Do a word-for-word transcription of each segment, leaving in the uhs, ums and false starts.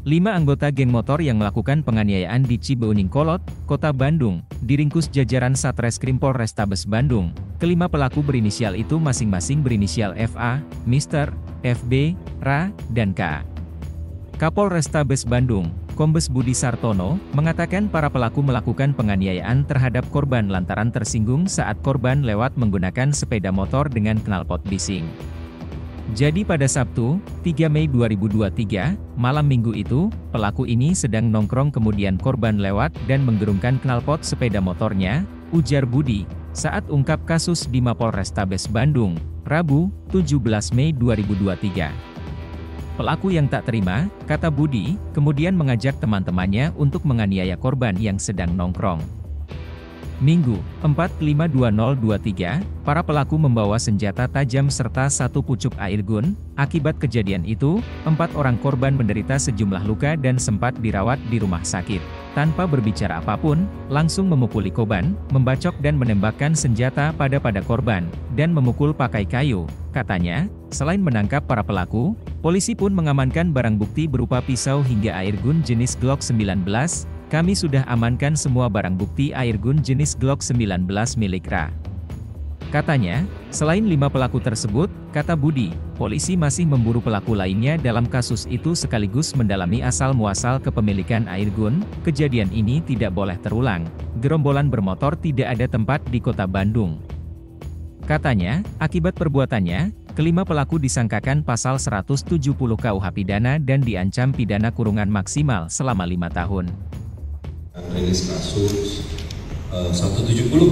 Lima anggota geng motor yang melakukan penganiayaan di Cibeuning Kolot, Kota Bandung, diringkus jajaran Satreskrim Polrestabes Bandung. Kelima pelaku berinisial itu masing-masing berinisial F A, Mister, F B, Ra, dan K. Kapolrestabes Bandung, Kombes Budi Sartono, mengatakan para pelaku melakukan penganiayaan terhadap korban lantaran tersinggung saat korban lewat menggunakan sepeda motor dengan knalpot bising. Jadi pada Sabtu, tiga Mei dua ribu dua puluh tiga, malam minggu itu, pelaku ini sedang nongkrong kemudian korban lewat dan menggerungkan knalpot sepeda motornya, ujar Budi, saat ungkap kasus di Mapolrestabes Bandung, Rabu, tujuh belas Mei dua ribu dua puluh tiga. Pelaku yang tak terima, kata Budi, kemudian mengajak teman-temannya untuk menganiaya korban yang sedang nongkrong. Minggu, empat lima dua nol dua tiga, para pelaku membawa senjata tajam serta satu pucuk air gun. Akibat kejadian itu, empat orang korban menderita sejumlah luka dan sempat dirawat di rumah sakit. Tanpa berbicara apapun, langsung memukuli korban, membacok dan menembakkan senjata pada pada korban, dan memukul pakai kayu, katanya. Selain menangkap para pelaku, polisi pun mengamankan barang bukti berupa pisau hingga air gun jenis Glock sembilan belas. Kami sudah amankan semua barang bukti air gun jenis Glock sembilan belas milik Ra. Katanya, selain lima pelaku tersebut, kata Budi, polisi masih memburu pelaku lainnya dalam kasus itu sekaligus mendalami asal-muasal kepemilikan air gun. Kejadian ini tidak boleh terulang. Gerombolan bermotor tidak ada tempat di Kota Bandung. Katanya, akibat perbuatannya, kelima pelaku disangkakan pasal seratus tujuh puluh K U H pidana dan diancam pidana kurungan maksimal selama lima tahun. Rilis kasus uh, seratus tujuh puluh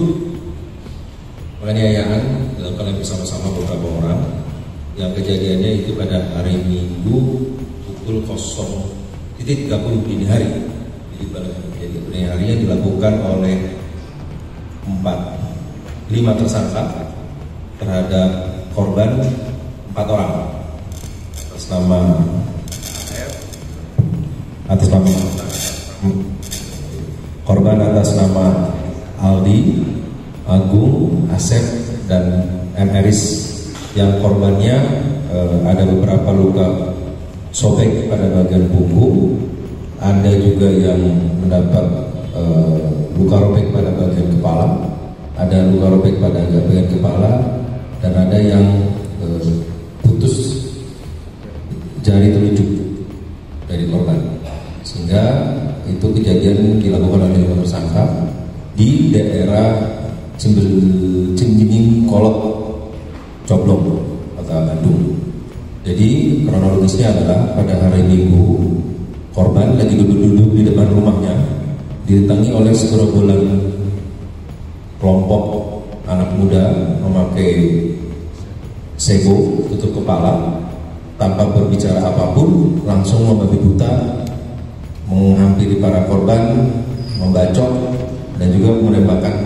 penganiayaan dilakukan bersama-sama beberapa orang yang kejadiannya itu pada hari Minggu pukul nol tiga puluh dini hari. Jadi pada kejadian dini harinya dilakukan oleh empat lima tersangka terhadap korban empat orang atas nama atas nama korban atas nama Aldi, Agung, Asep, dan M. Eris, yang korbannya eh, ada beberapa luka sobek pada bagian punggung, ada juga yang mendapat eh, luka robek pada bagian kepala, ada luka robek pada bagian kepala, dan ada yang eh, putus jari telunjuk dari korban, sehingga itu kejadian dilakukan oleh lima tersangka di daerah Cibeuning Kolot, Coblong, Kota Bandung. Jadi kronologisnya adalah pada hari Minggu, korban lagi duduk-duduk di depan rumahnya, didatangi oleh segerombolan kelompok anak muda memakai sego tutup kepala, tanpa berbicara apapun, langsung membabi buta menghampiri para korban, membacok, dan juga menembakkan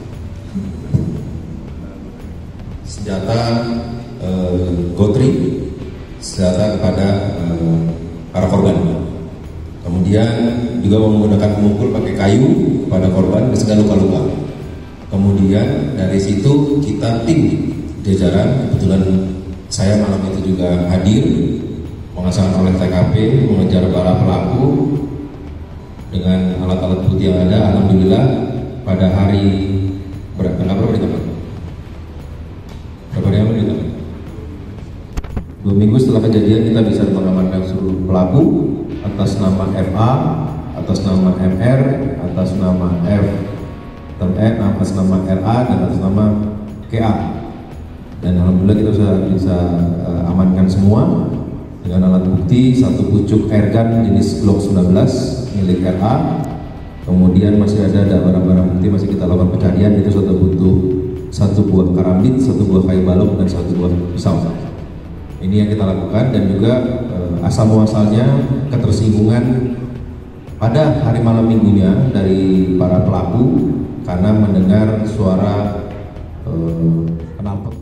senjata e, gotri, senjata kepada e, para korban. Kemudian juga menggunakan pemukul pakai kayu kepada korban dan segala luka-luka. Kemudian dari situ kita tim jajaran, kebetulan saya malam itu juga hadir, mengasalkan oleh T K P, mengejar para pelaku dengan alat-alat bukti yang ada. Alhamdulillah pada hari berapa berapa di tempat? Berapa hari di tempat? Dua minggu setelah kejadian kita bisa mengamankan seluruh pelaku atas nama F A, atas nama M R, atas nama F, atas nama R A, dan atas nama K A. Dan alhamdulillah kita bisa, bisa uh, amankan semua dengan alat bukti satu pucuk airgun jenis Glock sembilan belas milik R A. Kemudian masih ada barang-barang bukti masih kita lakukan pencarian, itu satu butuh satu buah karambit, satu buah kayu balok, dan satu buah pisau. Ini yang kita lakukan, dan juga eh, asal muasalnya ketersinggungan pada hari malam minggunya dari para pelaku karena mendengar suara eh, knalpot